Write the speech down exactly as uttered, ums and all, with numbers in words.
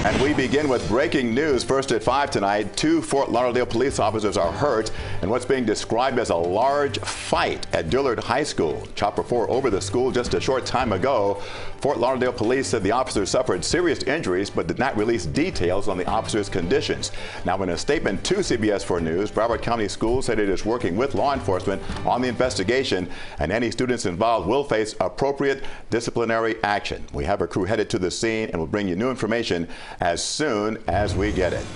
And we begin with breaking news. First at five tonight, two Fort Lauderdale police officers are hurt in what's being described as a large fight at Dillard High School. Chopper four over the school just a short time ago. Fort Lauderdale police said the officers suffered serious injuries but did not release details on the officers' conditions. Now, in a statement to C B S four News, Broward County Schools said it is working with law enforcement on the investigation, and any students involved will face appropriate disciplinary action. We have a crew headed to the scene and will bring you new information as soon as we get it.